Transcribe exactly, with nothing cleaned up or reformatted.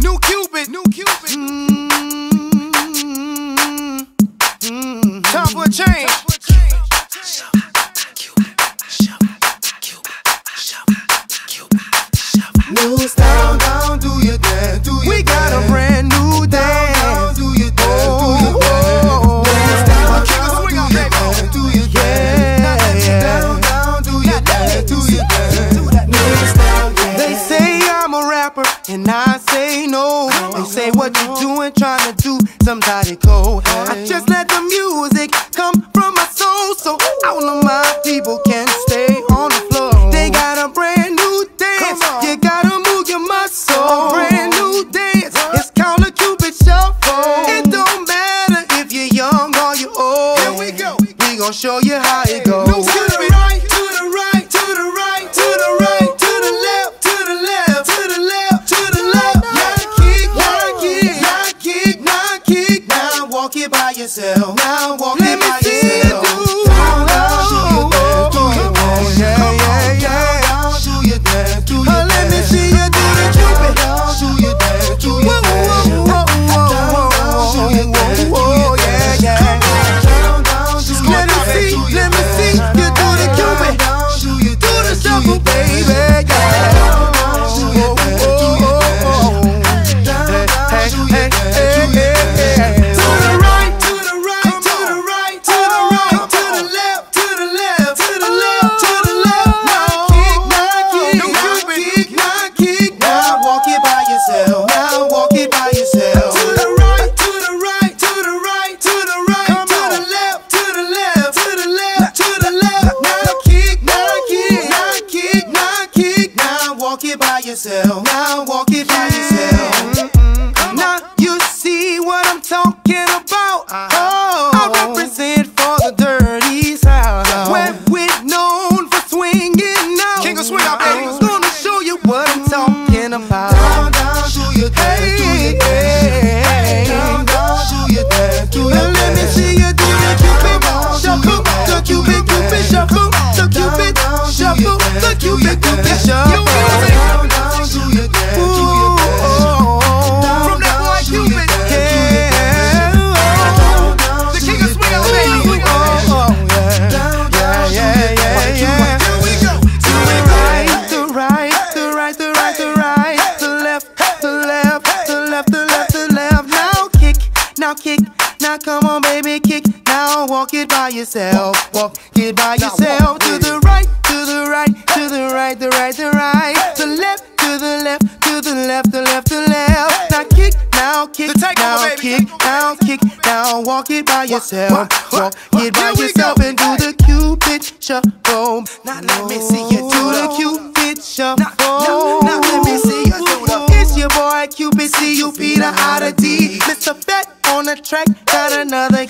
New Cupid, new Cupid. Mm-hmm. Mm-hmm. Time for a change. New style, down, do your dance, do your We got a brand new dance. down, do your dance, do your dance. Do your dance, down, down, do your dance, do your dance. New style, yeah. They say I'm a rapper, and I say no. They say what you doing, trying to do somebody cold. I just let the music come from my soul, so all of my people can stay on the floor. They got a brand new dance, you gotta move your muscle. A brand new dance, it's called a Cupid Shuffle. It don't matter if you're young or you're old. Here we go, we gon' show you how it goes. To the right, to the right, to the right, to the right, to the left, to the left, to the left, to the left. Now kick, now kick, now kick, now kick. Now walk it by yourself. Now walk it by yourself. Down, down, do your dance, do your dance. Yeah, yeah, yeah. Down, do your dance, do your dance. Let me see you do the Cupid. Down, do your dance, do your Whoa, dance. whoa, whoa, whoa, whoa, whoa, whoa, yeah, yeah. Down, down, do your Let me dance, see, do your let me dance. see you do the Cupid. Down, do your Do the dance, do shuffle, your dance. baby, yeah. Down, do your dance, do your dance. Down, down, do your dance, do your dance. To the right, to the right, to the right, to the right, to the left, to the left, to the left, to the left. Now kick, now kick, now kick, now kick. Now walk it by yourself. Now walk it by yourself. To the right, to the right, to the right, to the right, to the left, to the left, to the left, to the left. Now kick, now kick, now kick, now kick. Now walk it by yourself. Now walk it by yourself. Now you see what I'm talking about. Oh, I represent for the dirty South, where we're known for swinging out. King of swing out, baby. I'm gonna show you what I'm talking about. Down, down, do your dance, do your dance. Down, down, do your dance, do your Well, let me dance. see you do the Cupid Shuffle, the Cupid Cupid Shuffle, the Cupid Shuffle, the Cupid Cupid Shuffle. Down, down, do your dance, do your dance. From that boy Cupid, yeah. the king of swing out, baby. Yeah, yeah, yeah, yeah. Here we go. To the right, the right, the right, the right, the right, the left, the left, the left, the left, the left. Now kick, now kick, now come on, baby, kick. Now walk it by yourself, walk it by yourself. To the right, to the right, to the right, the right, the right, the left, to the left, to the left, the left, the left. Now kick, now kick, now kick, now kick, now walk it by yourself, walk it by yourself and do the Cupid Shuffle. Now let me see you do the Cupid Shuffle. Now let me see you do the. It's your boy Cupid, C U P, the I, the D. Mister Bet on the track, got another